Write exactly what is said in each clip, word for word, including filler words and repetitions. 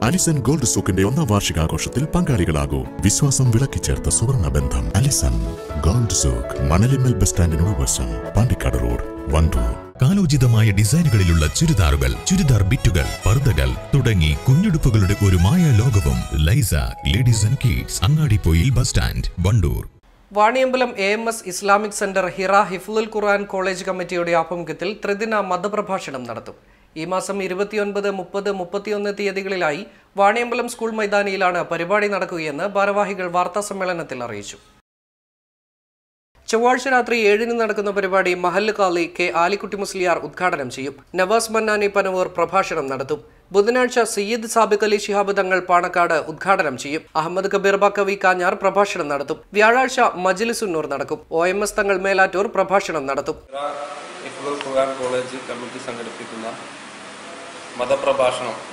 Allison gold സൂക്കിന്റെ ഒന്നാം വാർഷികാഘോഷത്തിൽ പങ്കാളികളാകൂ. വിശ്വാസം വിളക്കിച്ചേർത്ത സുവർണ ബന്ധം. Alison gold souk, Manalimal bus സ്റ്റാൻഡിനോട് വശം, പാണ്ടിക്കാട് റോഡ്, വണ്ടൂർ. കാലോചിതമായ ഡിസൈനുകളിലുള്ള ചുരിദാറുകൾ, ചുരിദാർ ബിറ്റുകൾ, പർദ്ദകൾ തുടങ്ങി കുഞ്ഞുടുപ്പുകളുടെ ഒരു മായ ലോകവും. ലൈസ ladies and kids, Angadipoyil bus stand, Wandoor. Vaniyambalam A M S Islamic centre Hira ഹിഫ്ലുൽ ഖുർആൻ കോളേജ് കമ്മിറ്റിയുടെ ആഭിമുഖ്യത്തിൽ ത്രിദിന മതപ്രഭാഷണം നടത്തും. ഈ മാസം ഇരുപത്തിയൊൻപത്, മുപ്പത്, മുപ്പത്തിയൊന്ന് തീയതികളിലായി വാണിയമ്പലം സ്കൂൾ മൈതാനിയിലാണ് പരിപാടി നടക്കുകയെന്ന് ഭാരവാഹികൾ വാർത്താസമ്മേളനത്തിൽ അറിയിച്ചു. ചൊവ്വാഴ്ച രാത്രി ഏഴിന് നടക്കുന്ന പരിപാടി മഹല്ല് ഖാലി കെ ആലിക്കുട്ടി മുസ്ലിയാർ ഉദ്ഘാടനം ചെയ്യും. നവാസ് മന്നാനി പനവൂർ പ്രഭാഷണം നടത്തും. ബുധനാഴ്ച സയ്യിദ് സാബിഖ് അലി ശിഹാബ് തങ്ങൾ പാണക്കാട് ഉദ്ഘാടനം ചെയ്യും. അഹമ്മദ് കബീർ ബക്കവി കാഞ്ഞാർ പ്രഭാഷണം നടത്തും. വ്യാഴാഴ്ച മജ്ലിസുന്നൂർ നടക്കും. ഒ എം എസ് തങ്ങൾ മേലാറ്റൂർ പ്രഭാഷണം നടത്തും. ഹിഫ്ലുൽ ഖുർആൻ കോളേജ് കമ്മിറ്റി സംഘടിപ്പിക്കുന്ന മതപ്രഭാഷണം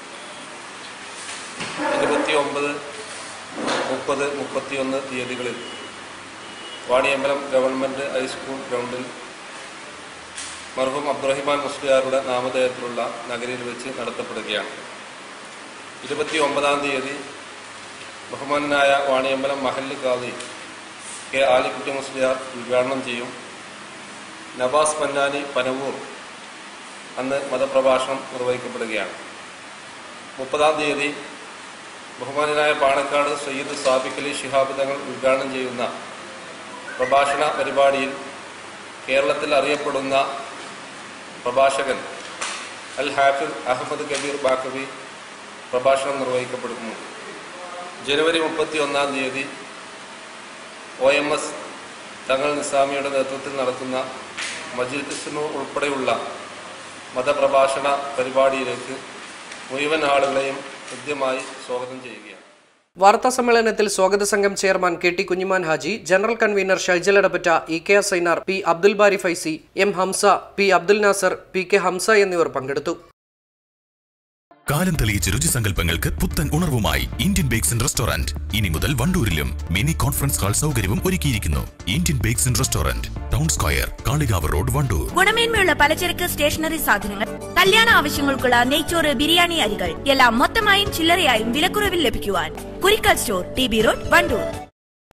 ഇരുപത്തി ഒമ്പത്, മുപ്പത്, മുപ്പത്തിയൊന്ന് തീയതികളിൽ വാണിയമ്പലം ഗവൺമെൻറ് ഹൈസ്കൂൾ ഗ്രൗണ്ടിൽ മർഹൂം അബ്ദുറഹിമാൻ മുസ്ലിയാരുടെ നാമധേയത്തിലുള്ള നഗരിയിൽ വെച്ച് നടത്തപ്പെടുകയാണ്. ഇരുപത്തി ഒമ്പതാം തീയതി ബഹുമാനായ വാണിയമ്പലം മഹല്ല് ഖാദി കെ ആലിക്കുട്ടി മുസ്ലിയാർ ഉദ്ഘാടനം ചെയ്യും. നവാസ് മന്നാനി പനവൂർ അന്ന് മതപ്രഭാഷണം നിർവഹിക്കപ്പെടുകയാണ്. മുപ്പതാം തീയതി ബഹുമാനായ പാണക്കാട് സയ്യിദ് സാബിഖ് അലി ശിഹാബ് തങ്ങൾ ഉദ്ഘാടനം ചെയ്യുന്ന പ്രഭാഷണ പരിപാടിയിൽ കേരളത്തിൽ അറിയപ്പെടുന്ന പ്രഭാഷകൻ അൽ ഹാഫിദ് അഹമ്മദ് കബീർ ബാക്കവി പ്രഭാഷണം നിർവഹിക്കപ്പെടുന്നു. ജനുവരി മുപ്പത്തി ഒന്നാം തീയതി ഒ എം എസ് തങ്ങൾ നിസാമിയുടെ നേതൃത്വത്തിൽ നടത്തുന്ന മജ്ലിസുന്നൂർ ഉൾപ്പെടെയുള്ള മതപ്രഭാഷണ പരിപാടിയിലേക്ക് മുഴുവൻ ആളുകളെയും ഹൃദ്യമായി സ്വാഗതം ചെയ്യുകയാണ്. വാർത്താ സമ്മേളനത്തിൽ സ്വാഗത സംഘം chairman K T Kunhiman Haji, general convener Shaijal Edappatta, E K Sainar, P Abdul Bari Faizi, M Hamsa, P Abdul Nasar, P K Hamsa എന്നിവർ പങ്കെടുത്തു. കാലം തെളിയിച്ച രുചിസങ്കല്പങ്ങൾക്ക് പുത്തൻ ഉണർവുമായി ഇന്ത്യൻ ബേക്സ് ആൻഡ് റെസ്റ്റോറന്റ് ഇനി മുതൽ വണ്ടൂരിലും മിനി കോൺഫറൻസ് ഹാൾ സൗകര്യവും ഒരുക്കിയിരിക്കുന്നു. Indian bakes and restaurant, town square, Kalikavu road, Wandoor. ഗുണമേന്മയുള്ള പലചരക്ക് സ്റ്റേഷനറി സാധനങ്ങൾ, കല്യാണ ആവശ്യങ്ങൾക്കുള്ള നെയ്ച്ചോറ്, ബിരിയാണി അരികൾ എല്ലാം മൊത്തമായും ചില്ലറയായും വിലക്കുറവിൽ ലഭിക്കുവാൻ Kurikkal store, T B road, Wandoor.